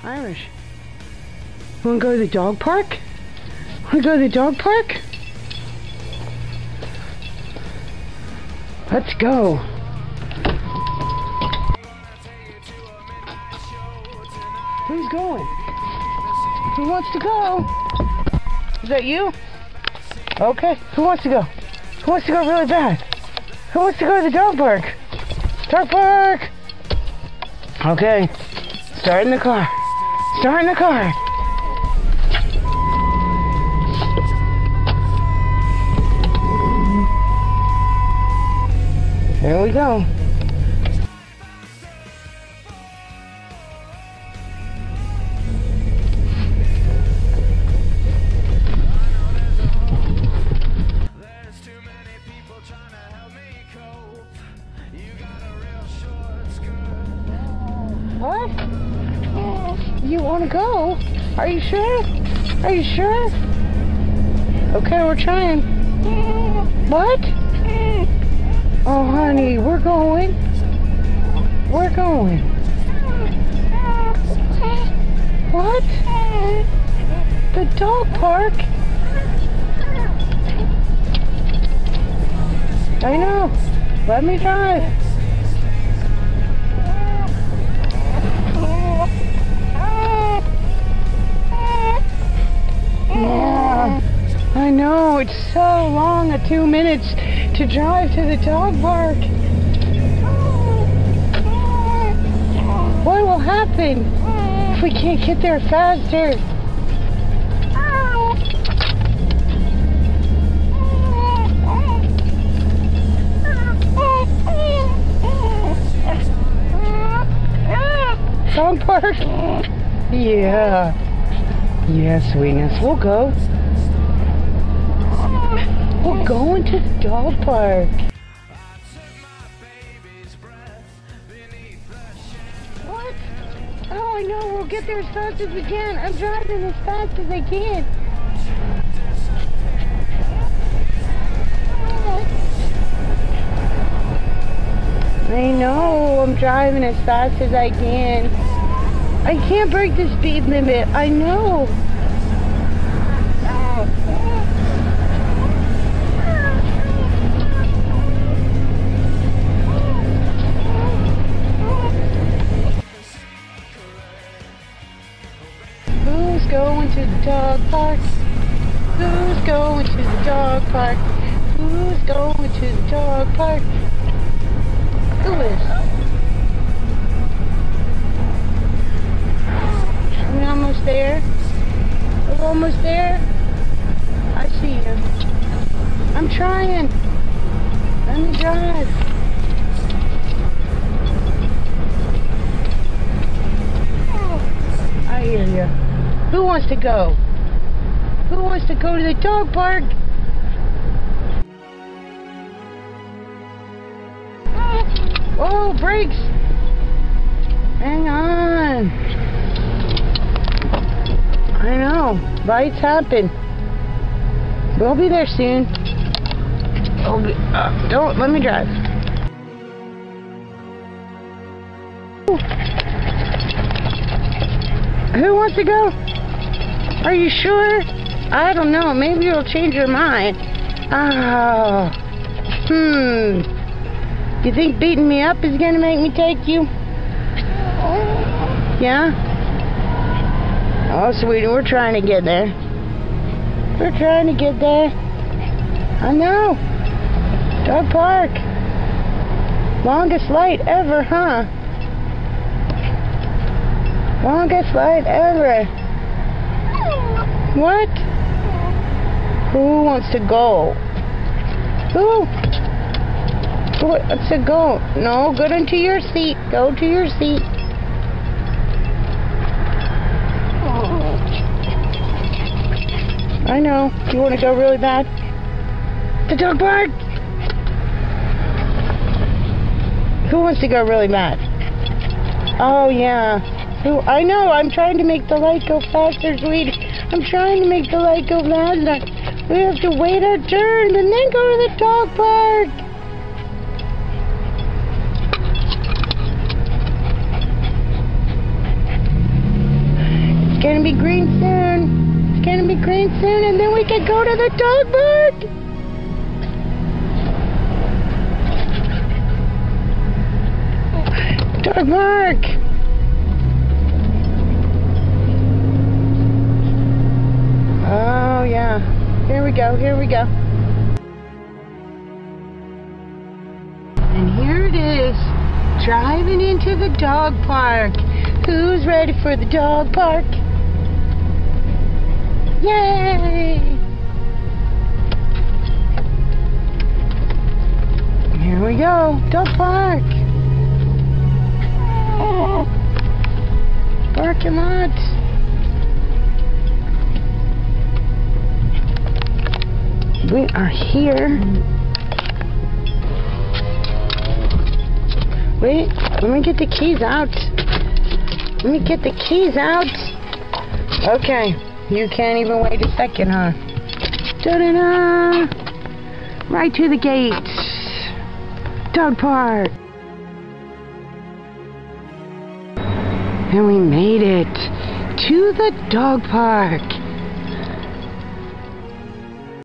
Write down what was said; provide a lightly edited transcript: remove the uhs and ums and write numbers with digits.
Irish. Wanna go to the dog park? Wanna go to the dog park? Let's go. Who's going? Who wants to go? Is that you? Okay. Who wants to go? Who wants to go really bad? Who wants to go to the dog park? Dog park! Okay. Start in the car. Start in the car. There we go. What? You want to go? Are you sure? Are you sure? Okay, we're trying. What? Oh, honey, we're going. We're going. What? The dog park? I know. Let me drive. Yeah, I know. It's so long, 2 minutes to drive to the dog park. What will happen if we can't get there faster? Dog park? Yeah. Yeah, sweetness. We'll go. We're going to the dog park. What? Oh, I know. We'll get there as fast as we can. I'm driving as fast as I can. I know. I'm driving as fast as I can. I can't break the speed limit. I know. Who's going to the dog park? Who's going to the dog park? Who's going to the dog park? Who is? We're almost there. We're almost there. I see you. I'm trying. Let me drive. I hear you. Who wants to go? Who wants to go to the dog park? Oh, brakes! Hang on. I know. Lights happen. We'll be there soon. Don't let me drive. Who wants to go? Are you sure? I don't know. Maybe you'll change your mind. Oh. You think beating me up is gonna make me take you? Yeah? Oh, sweetie, we're trying to get there. We're trying to get there. I know. Dog park. Longest light ever, huh? Longest light ever. What? Who wants to go? Who? Who wants to go? No, go into your seat. Go to your seat. I know. You want to go really bad? The dog park? Who wants to go really bad? Oh, yeah. Who? I know. I'm trying to make the light go faster, sweetie. I'm trying to make the light go faster. We have to wait our turn and then go to the dog park. gonna be green soon. It's gonna be green soon, and then we can go to the dog park. Dog park. Oh yeah. Here we go. Here we go. And here it is. Driving into the dog park. Who's ready for the dog park? Yay! Here we go. Dog park. Parking lot. We are here. Wait, let me get the keys out. Let me get the keys out. Okay, you can't even wait a second, huh? Da-da-da! Right to the gates. Dog park. And we made it to the dog park.